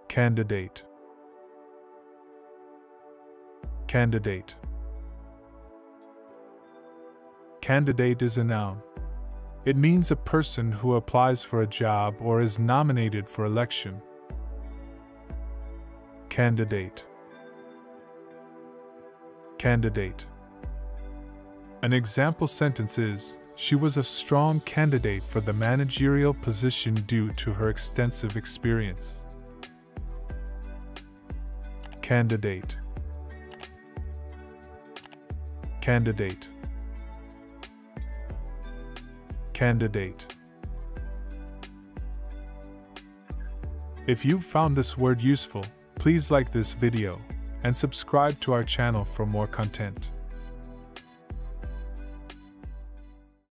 Candidate. Candidate. Candidate is a noun. It means a person who applies for a job or is nominated for election. Candidate. Candidate. An example sentence is, she was a strong candidate for the managerial position due to her extensive experience. Candidate. Candidate. Candidate. If you found this word useful, please like this video and subscribe to our channel for more content.